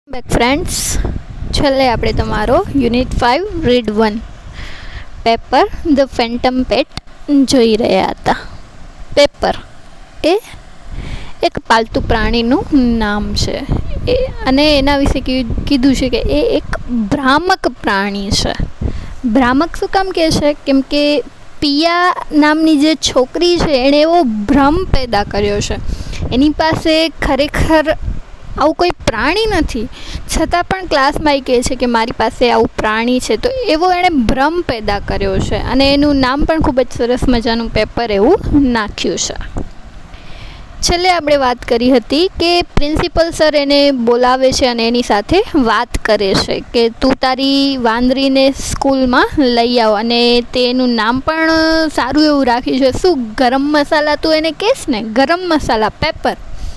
Back friends, છેલ્લે આપણે તમારો unit 5 read 1 paper the phantom pet જોઈ રહ્યા હતા. પેપર એ એક પાલતુ પ્રાણીનું નામ છે અને એના વિશે કીધું છે કે એ એક ભ્રામક પ્રાણી છે. ભ્રામક શું કામ કહે છે? કેમ કે પિયા નામની જે છોકરી છે એણે એવો ભ્રમ પેદા કર્યો છે. એની પાસે ખરેખર આવું કોઈ પ્રાણી નથી, છતાં પણ ક્લાસમાં એ કહે છે કે મારી પાસે આવું પ્રાણી છે. તો એવો એણે ભ્રમ પેદા કર્યો છે અને એનું નામ પણ ખૂબ જ સરસ મજાનું પેપર એવું નાખ્યું છે. છેલ્લે આપણે વાત કરી હતી કે પ્રિન્સિપલ સર એને બોલાવે છે અને એની સાથે વાત કરે છે કે તું તારી વાંદરીને સ્કૂલમાં લઈ આવ, અને તેનું નામ પણ સારું એવું રાખ્યું છે. શું? ગરમ મસાલા. તું એને કહેશ ને ગરમ મસાલા, પેપર.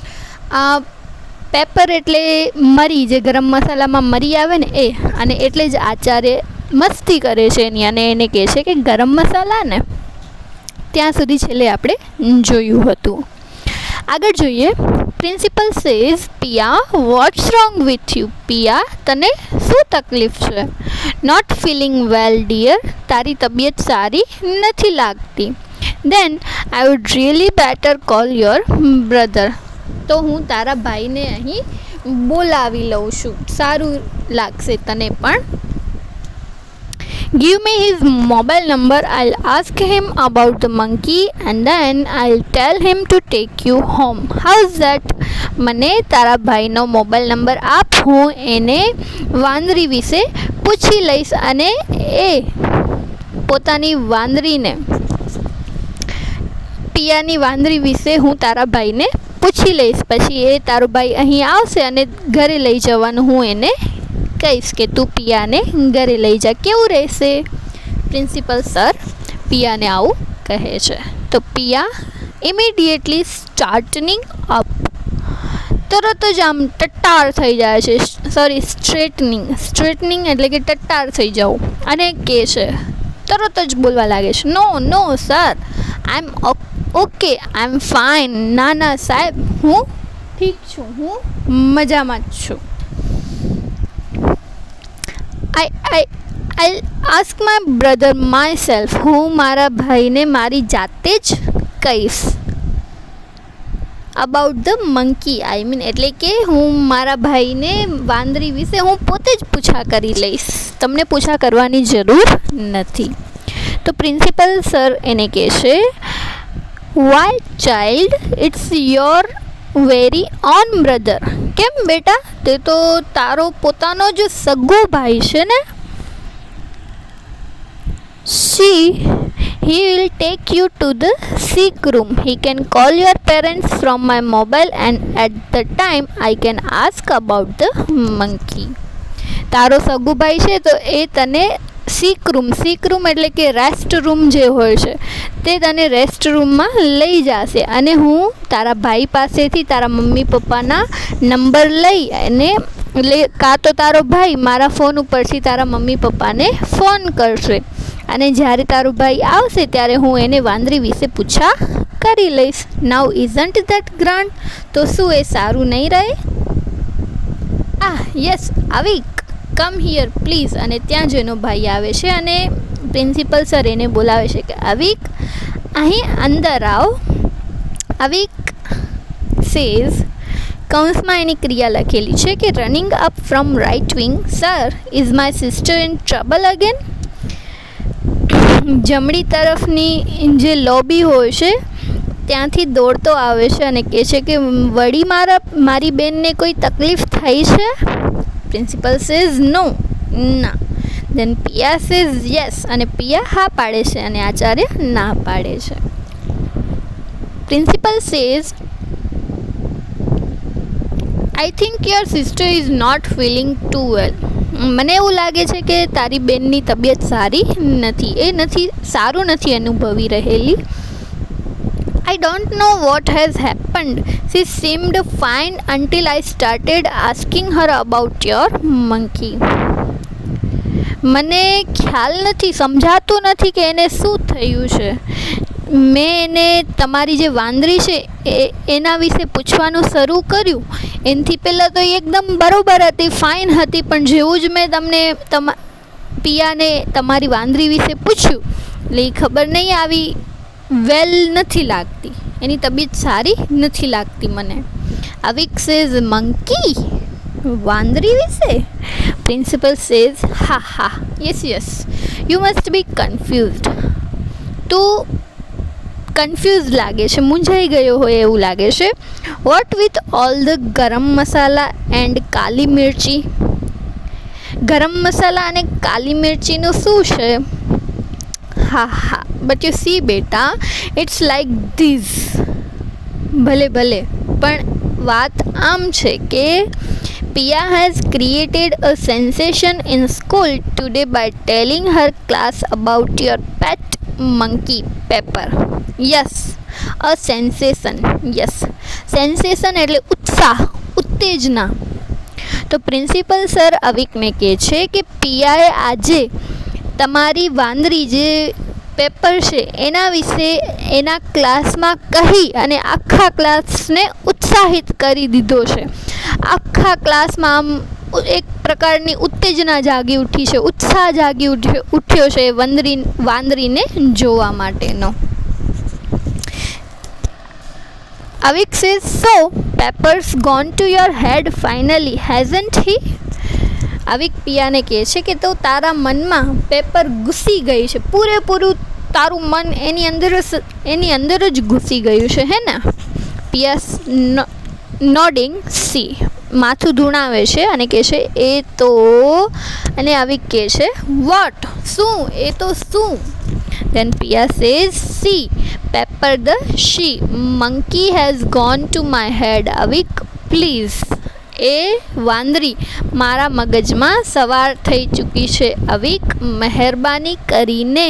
પેપર એટલે મરી, જે ગરમ મસાલામાં મરી આવે ને એ, અને એટલે જ આચાર્ય મસ્તી કરે છે એની અને એને કહે છે કે ગરમ મસાલા ને. ત્યાં સુધી છેલ્લે આપણે જોયું હતું. આગળ જોઈએ. Principal says, Piya what's wrong with you? Piya, તને શું તકલીફ છે? નોટ ફીલિંગ વેલ ડિયર, તારી તબિયત સારી નથી લાગતી. Then I would really better call your brother, તો હું તારા ભાઈને અહીં બોલાવી લઉં છું, સારું લાગશે તને પણ. Give me his mobile number, I'll ask him about the monkey and then I'll tell him to take you home. How's that? મને તારા ભાઈનો મોબાઈલ નંબર આપ, હું એને વાંદરી વિશે પૂછી લઈશ અને એ પોતાની વાંદરીને, પિયાની વાંદરી વિશે હું તારા ભાઈને પૂછી લઈશ. પછી એ તારો ભાઈ અહીં આવશે અને ઘરે લઈ જવાનું હું એને કહીશ કે તું પિયાને ઘરે લઈ જા. કેવું રહેશે? પ્રિન્સિપલ સર પિયાને આવું કહે છે. તો પિયા ઇમિડિયેટલી સ્ટાર્ટનિંગ અપ, તરત જ આમ ટટ્ટાર થઈ જાય છે. સ્ટ્રેટનિંગ એટલે કે ટટ્ટાર થઈ જવું, અને કહે છે, તરત જ બોલવા લાગે છે, no sir, I am okay, I am fine. ના સાહેબ, હું ઠીક છું, હું મજામાં જ છું. I'll ask my brother myself, હું મારા ભાઈને મારી જાતે જ કહીશ. About the monkey, I mean, એટલે કે હું મારા ભાઈને વાંદરી વિશે હું પોતે જ પૂછા કરી લઈશ, તમને પૂછા કરવાની જરૂર નથી. તો પ્રિન્સિપલ સર એને કહે છે, why child, it's your very own brother. કેમ બેટા? તે તો તારો પોતાનો જ સગો ભાઈ છે ને. He will take you to the sick room. He can call your parents from my mobile and at the time I can ask about the monkey. તારો સગો ભાઈ છે તો એ તને સિક રૂમ એટલે કે રેસ્ટ રૂમ જે હોય છે તે તને રેસ્ટ રૂમમાં લઈ જશે, અને હું તારા ભાઈ પાસેથી તારા મમ્મી પપ્પાના નંબર લઈ અને કાં તો તારો ભાઈ મારા ફોન ઉપરથી તારા મમ્મી પપ્પાને ફોન કરશે, અને જ્યારે તારો ભાઈ આવશે ત્યારે હું એને વાંદરી વિશે પૂછા કરી લઈશ. Now isn't that grand? તો શું એ સારું નહીં રહે? યસ, આવી કમ હિયર પ્લીઝ. અને ત્યાં જ એનો ભાઈ આવે છે અને પ્રિન્સિપલ સર એને બોલાવે છે કે અવિક, અહીં અંદર આવ. અવિક સેઝ, કૌંસમાં એની ક્રિયા લખેલી છે કે running up from right wing, sir is my sister in trouble again. જમણી તરફની જે લોબી હોય છે ત્યાંથી દોડતો આવે છે અને કહે છે કે વળી મારી બેનને કોઈ તકલીફ થઈ છે? પ્રિન્સિપલ સેઝ નો, ના. દેન પિયા સેઝ યસ, અને પિયા હા પાડે છે અને આચાર્ય ના પાડે છે. Principal says, I think your sister is not feeling too well. મને એવું લાગે છે કે તારી બેનની તબિયત સારી નથી, સારું નથી અનુભવી રહેલી. I don't know what has happened. She seemed fine until I started asking her about your monkey. મને ખ્યાલ નથી, સમજાતું નથી કે એને શું થયું છે. મેં એને તમારી જે વાંદરી છે એના વિશે પૂછવાનું શરૂ કર્યું. એનાથી પહેલાં તો એકદમ બરોબર હતી, ફાઇન હતી, પણ જેવું જ મેં તમને પિયાને તમારી વાંદરી વિશે પૂછ્યું એટલે એ ખબર નહીં આવી વેલ નથી લાગતી, એની તબિયત સારી નથી લાગતી મને. અવિક સેઝ મંકી, વાંદરી વિશે. પ્રિન્સિપલ સેઝ હા હા, yes, you must be confused. તું કન્ફ્યુઝ લાગે છે, મૂંઝાઈ ગયો હોય એવું લાગે છે. વોટ વિથ ઓલ ધ ગરમ મસાલા એન્ડ કાલી મિર્ચી. ગરમ મસાલા અને કાલી મિર્ચીનું શું છે? હા હા, બટ યુ સી બેટા, ઇટ્સ લાઈક ધીઝ. ભલે પણ વાત આમ છે કે Piya has created a sensation in school today by telling her class about your pet monkey Pepper. Yes, a sensation. Yes, sensation એટલે ઉત્સાહ, ઉત્તેજના. તો પ્રિન્સિપલ સર અવિકને કહે છે કે પિયાએ આજે તમારી વાંદરી જે પેપર છે એના વિશે એના ક્લાસમાં કહી અને આખા ક્લાસને ઉત્સાહિત કરી દીધો છે. આખા ક્લાસમાં આમ એક પ્રકારની ઉત્તેજના જાગી ઉઠી છે, ઉત્સાહ જાગી ઉઠ્યો છે વાંદરીને જોવા માટેનો. Avik says so Pepper's gone to your head finally hasn't he. Avik પિયાને કહે છે કે તો તારા મનમાં પેપર ઘૂસી ગઈ છે, પૂરેપૂરું તારું મન એની અંદર જ ઘૂસી ગયું છે, હે ને? પિયા નોડિંગ સી, માથું ધૂણાવે છે અને કહે છે એ તો, અને અવિક કહે છે વોટ, શું? એ તો શું? Then Pia says see pepper the she monkey has gone to my head Avik please. એ વાંદરી મારા મગજમાં સવાર થઈ ચૂકી છે અવિક, મહેરબાની કરીને.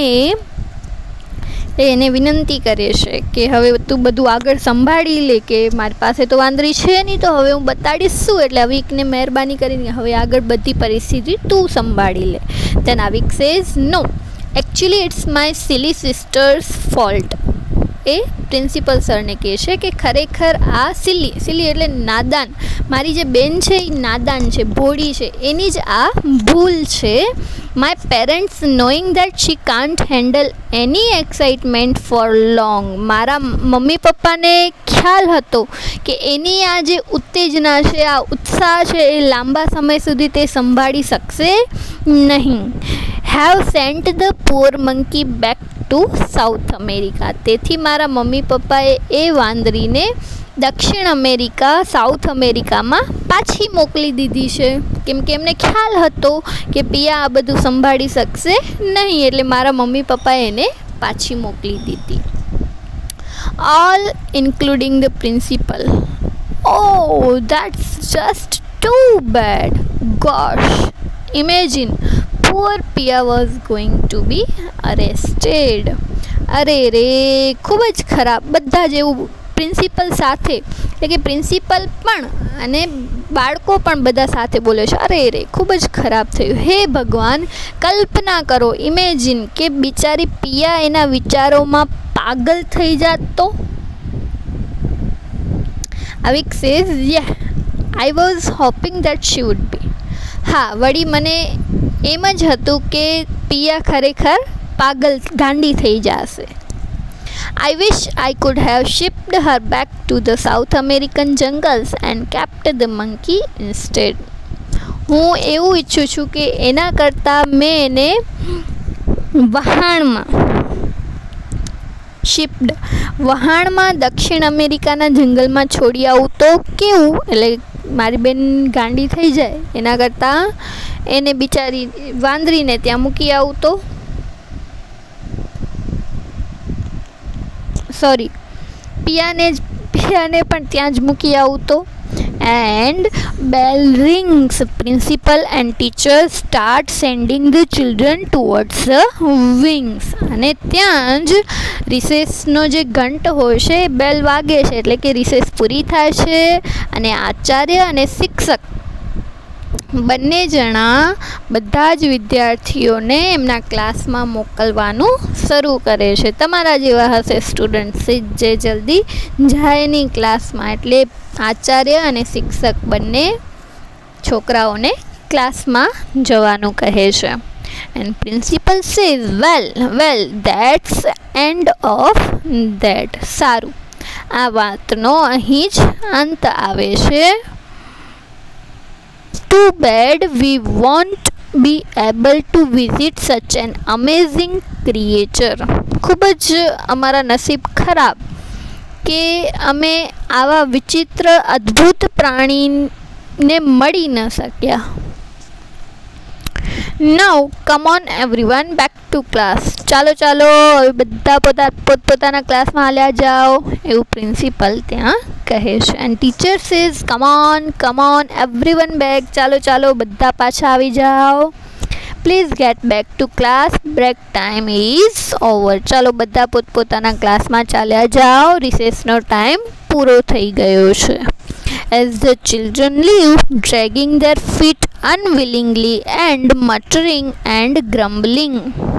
એને વિનંતી કરે છે કે હવે તું બધું આગળ સંભાળી લે, કે મારી પાસે તો વાંદરી છે નહીં તો હવે હું બતાડીશ શું. એટલે અવિકને મહેરબાની કરીને હવે આગળ બધી પરિસ્થિતિ તું સંભાળી લે. then Avik says no, actually it's my silly sister's fault. એ પ્રિન્સિપલ સરને કહે છે કે ખરેખર આ સિલી એટલે નાદાન, મારી જે બેન છે એ નાદાન છે, ભોળી છે, એની જ આ ભૂલ છે. My parents knowing that she can't handle any excitement for long. મારા મમ્મી પપ્પાને ખ્યાલ હતો કે એની આ જે ઉત્તેજના છે, આ ઉત્સાહ છે, એ લાંબા સમય સુધી તે સંભાળી શકશે નહીં. Have sent the poor monkey back to South America. તેથી મારા મમ્મી પપ્પાએ એ વાંદરીને દક્ષિણ અમેરિકા, સાઉથ અમેરિકામાં પાછી મોકલી દીધી છે, કેમ કે એમને ખ્યાલ હતો કે પિયા આ બધું સંભાળી શકશે નહીં, એટલે મારા મમ્મી પપ્પાએ એને પાછી મોકલી દીધી. All including the principal. Oh, that's just too bad. Gosh, imagine poor Pia was going to be arrested. અરે રે, ખૂબ જ ખરાબ. બધા જ એવું પ્રિન્સિપલ સાથે, એટલે કે પ્રિન્સિપલ પણ અને બાળકો પણ બધા સાથે બોલે છે. અરે રે, ખૂબ જ ખરાબ થયું. હે ભગવાન, કલ્પના કરો, ઇમેજિન કે બિચારી પિયા એના વિચારોમાં પાગલ થઈ જાત તો. Avik says, yeah, I was hoping that she would be. હા, વળી મને એમ જ હતું કે પિયા ખરેખર પાગલ, ગાંડી થઈ જશે. I wish I could have shipped her back to the South American jungles and kept the monkey instead. હું એવું ઈચ્છું છું કે એના કરતાં મેં એને વહાણમાં દક્ષિણ અમેરિકાના જંગલમાં છોડી આવું તો કેવું? એટલે મારી બેન ગાંડી થઈ જાય એના કરતાં એને બિચારી વાંદરીને ત્યાં મૂકી આવું તો, સોરી, પિયાને પણ ત્યાં જ મૂકી આવું તો. And bell rings. Principal and teacher start sending the children towards the wings. અને ત્યાં જ રિસેસનો જે ઘંટ હોય છે એ બેલ વાગે છે, એટલે કે રિસેસ પૂરી થાય છે અને આચાર્ય અને શિક્ષક બંને જણા બધા જ વિદ્યાર્થીઓને એમના ક્લાસમાં મોકલવાનું શરૂ કરે છે. તમારા જેવા હશે સ્ટુડન્ટ્સ જે જલ્દી જાય નહીં ક્લાસમાં, એટલે આચાર્ય અને શિક્ષક બંને છોકરાઓને ક્લાસમાં જવાનું કહે છે. And principal says well that's end of that. સારું, આ વાતનો અહીં જ અંત આવે છે. Too bad we won't be able to visit such an amazing creature. ખૂબ જ અમારા નસીબ ખરાબ કે અમે આવા વિચિત્ર અદ્ભુત પ્રાણીને મળી ન શક્યા. Now come on everyone back to class. ચાલો હવે બધા પોતપોતાના ક્લાસમાં હાલ્યા જાઓ, એવું પ્રિન્સિપલ ત્યાં કહે છે. And teacher says come on everyone back. ચાલો બધા પાછા આવી જાઓ. Please get back to class, break time is over. ચાલો બધા પોતપોતાના ક્લાસમાં ચાલ્યા જાઓ, રિસેસનો ટાઈમ પૂરો થઈ ગયો છે. As the children leave, dragging their feet unwillingly and muttering and grumbling.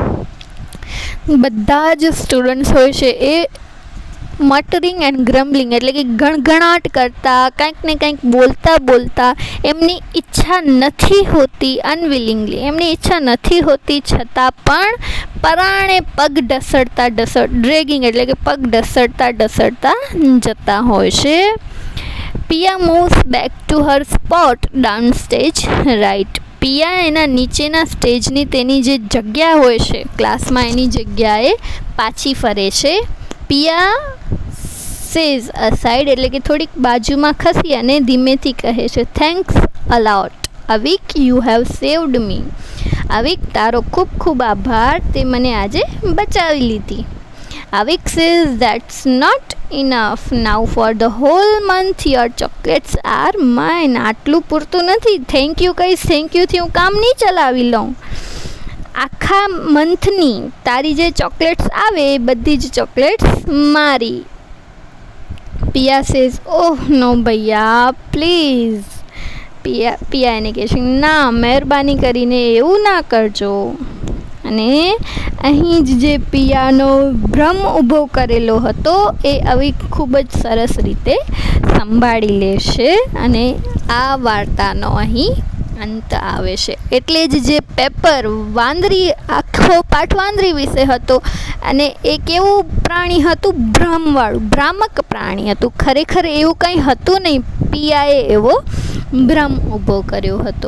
બધા જ સ્ટુડન્ટ્સ હોય છે એ મટરિંગ એન્ડ ગ્રમ્બલિંગ એટલે કે ગણગણાટ કરતા, કંઈક ને કંઈક બોલતા એમની ઈચ્છા નથી હોતી, અનવિલિંગલી એમની ઈચ્છા નથી હોતી છતાં પણ પરાણે પગ ઢસડતા ડ્રેગિંગ એટલે કે પગ ઢસડતા જતા હોય છે. Piya moves back to her spot down stage right. Piya એના નીચેના સ્ટેજની તેની જે જગ્યા હોય છે ક્લાસમાં એની જગ્યાએ પાછી ફરે છે. પિયા સેઝ અસાઇડ એટલે કે થોડીક બાજુમાં ખસી અને ધીમેથી કહે છે, thanks a lot Avik, you have saved me. Avik, તારો ખૂબ આભાર, તે મને આજે બચાવી લીધી. Avik says that's not enough. Now for the whole month your chocolates are mine. આટલું પૂરતું નથી. થેન્ક યુ કહીશ, થેન્ક યુથી હું કામ નહીં ચલાવી લઉં. આખા મંથની તારી જે ચોકલેટ્સ આવે એ બધી જ ચોકલેટ્સ મારી. પિયા says oh no Bhaiya please. પિયા એને કહે છે, ના મહેરબાની કરીને એવું ના કરજો. અને અહીં જ જે પિયાનો ભ્રમ ઊભો કરેલો હતો એ હવે ખૂબ જ સરસ રીતે સંભાળી લેશે અને આ વાર્તાનો અહીં અંત આવે છે. એટલે જ જે પેપર વાંદરી, આખો પાઠ વાંદરી વિશે હતો અને એ કેવું પ્રાણી હતું, ભ્રમવાળું, ભ્રામક પ્રાણી હતું. ખરેખર એવું કંઈ હતું નહીં, પિયાએ એવો ભ્રમ ઊભો કર્યો હતો.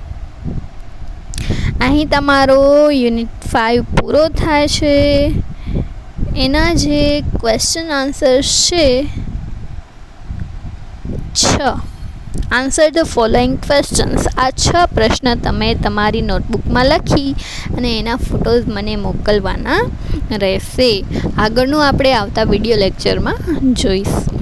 અહીં તમારો યુનિટ 5 પૂરો થાય છે. એના જે ક્વેશ્ચન આન્સર્સ છે 6. Answer the following questions. આ 6 પ્રશ્ન તમે તમારી નોટબુકમાં લખી અને એના ફોટોઝ મને મોકલવાના રહેશે. આગળનું આપણે આવતા વિડીયો લેક્ચરમાં જોઈશું.